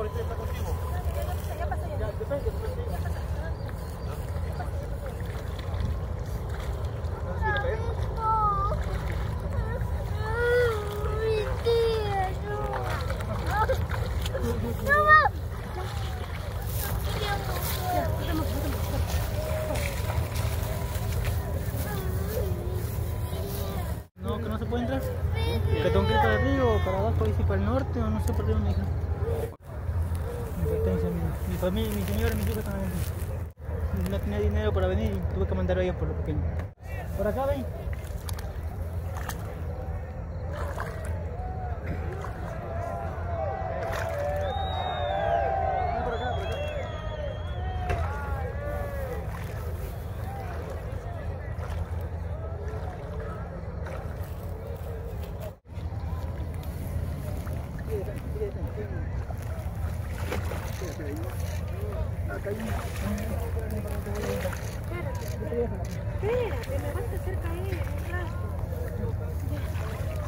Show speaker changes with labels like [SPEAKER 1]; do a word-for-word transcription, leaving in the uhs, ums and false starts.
[SPEAKER 1] este está contigo.
[SPEAKER 2] Ya pasé, ya.
[SPEAKER 1] Ya, después, después.
[SPEAKER 2] Ya pasé.
[SPEAKER 1] No, que no se puede entrar. Que tengo que ir para el río o para abajo, y si para el norte o no sé por dónde me dijeron. Advertencia, mi, mi familia, mi señora, mis hijos están adentro. No tenía dinero para venir y tuve que mandar a ellos por lo pequeño. Por acá ven.
[SPEAKER 2] Espérate, me vas a hacer caer un rato.